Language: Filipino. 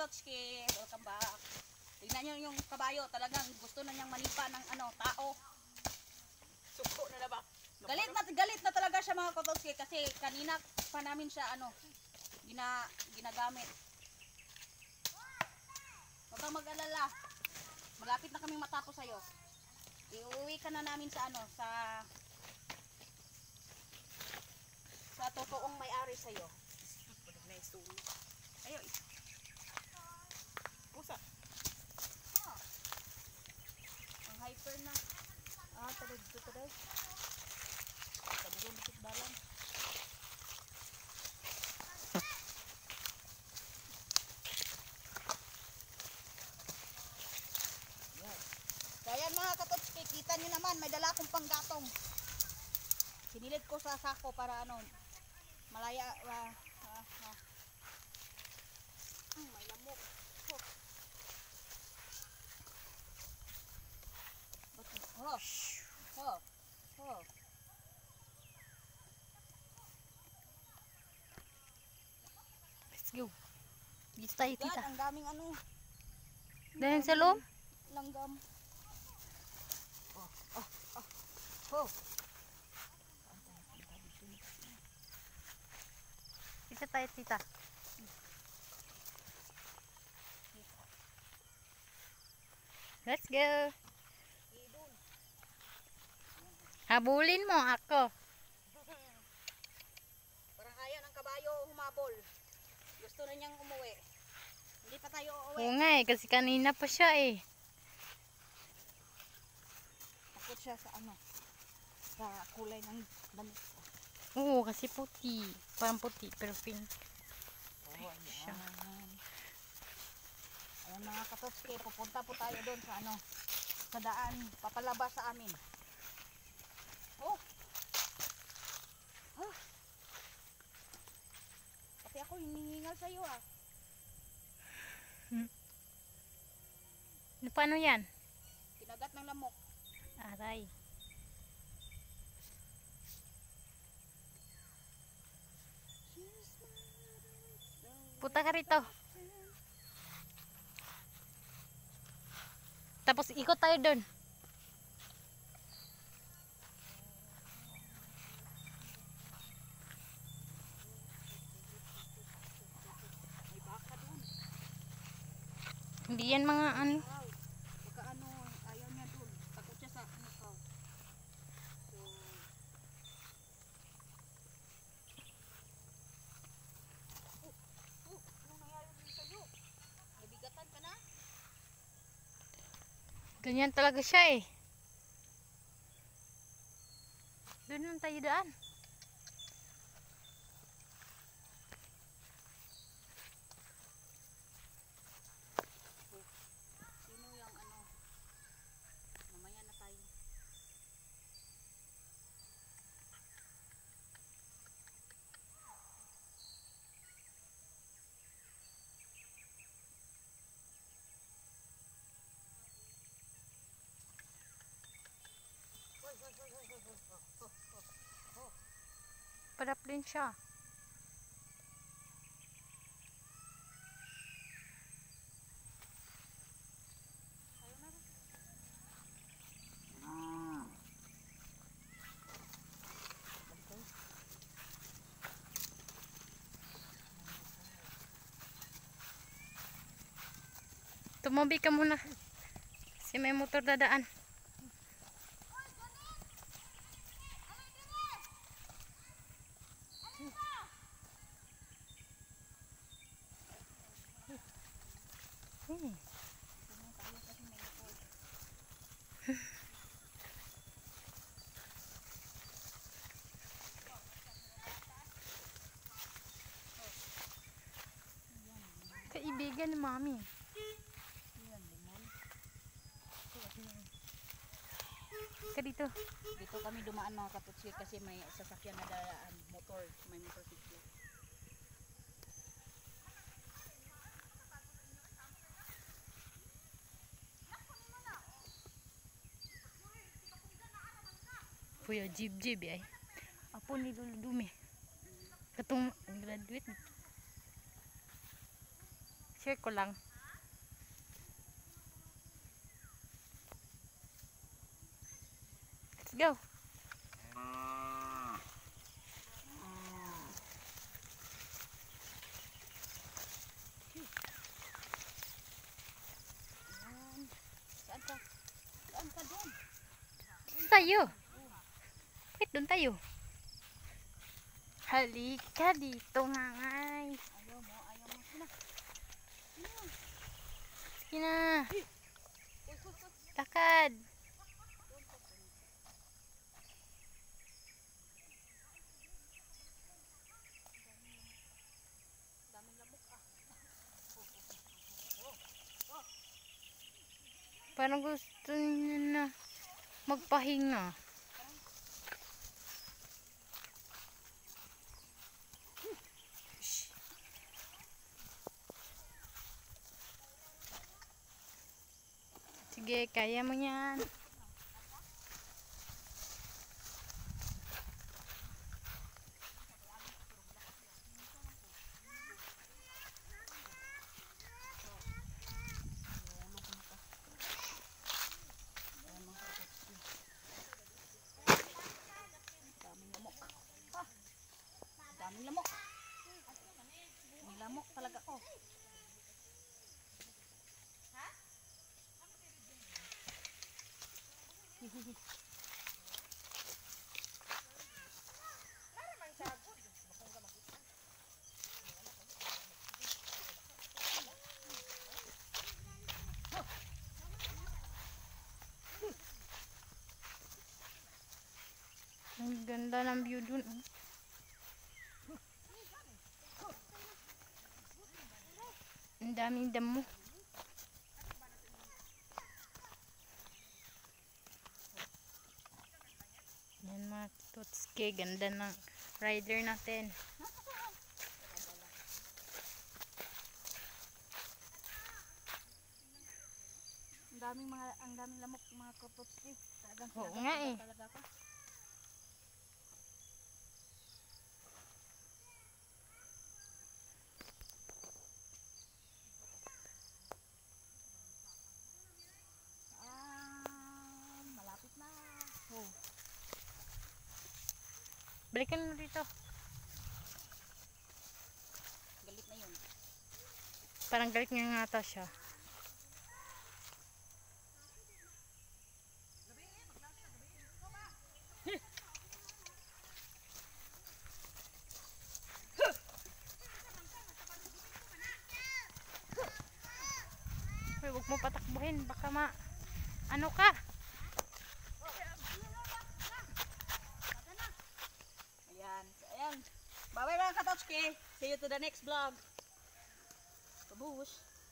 Katotski, welcome back. Tingnan nyo yung kabayo, talagang gusto na niyang manipa ng tao. Suko na ba? Galit na talaga siya mga Katotski kasi kanina pa namin siya ginagamit. Huwag kang mag-alala. Malapit na kaming matapos sa'yo. Iuwi ka na namin sa sa totoong may-ari sa'yo. Ayaw. Pusa. Ang hyper na. Talad dito taday. Tabulong dito dalan. So ayan mga Katotski, kita nyo naman, may dala akong panggatong. Sinilid ko sa sako para malaya. May lamok. Let's go. Dito tayo, tita. Ang daming Dahil sa loob? langgam. Dito tayo, tita. Let's go. Habulin mo ako. Parang ayaw ng kabayo humabol. Gusto na niyang umuwi. Hindi pa tayo uuwi. Oo nga kasi kanina pa siya eh. Takot siya sa sa kulay ng damit ko. Oo, kasi puti. Parang puti, pero pink. Siya. Ayan mga Katotski, pupunta po tayo doon sa daan, papalabas sa amin. Pati ako hinihingal sa iyo Paano yan? Kinagat ng lamok. Aray. Punta ka rito. Tapos ikot tayo doon. May baka doon. Hindi yan mga ano. Baka ayaw niya doon. Takot siya sa ko. So, ano nangyari din sa'yo? Nabigatan ka na? Ganyan talaga siya eh. Doon lang tayo daan. Sino yung mamaya na tayo. Padap din siya. Tumabi ka muna. Kasi may motor dadaan. Kaibigan ni Mami. Ka dito. Dito kami dumaan mga Katotski kasi may sasakyan na daan, may motorsiklo. Puyo jib-jib ay. Apo ni Lolo Dumi. Katong graduate. share ko lang. Let's go. Ayan. Saan ka? Saan ka doon? Dito tayo. Wait, doon tayo. Halika dito nga ngay. Ayaw mo. Sina. Sige na. Takad. Daming lamok ah. Parang gusto niya na magpahinga. Sige, kaya mo yan. Daming lamok. Ah. Daming lamok. May lamok talaga ko. Ang ganda ng view dun. Oh. Ang daming damo. Yan mga tutski. Ganda ng rider natin. Ang daming lamok mga kapatid. Talagang Oo nga eh. talaga ka. Malapit na. Oh. Balikan mo dito. Galit na yun. Parang galit nga nga ata siya. Uy, huwag mo patakbuhin. Baka ano ka? Ayan. Ayan. Bye-bye mga katotski. See you to the next vlog. Kabush.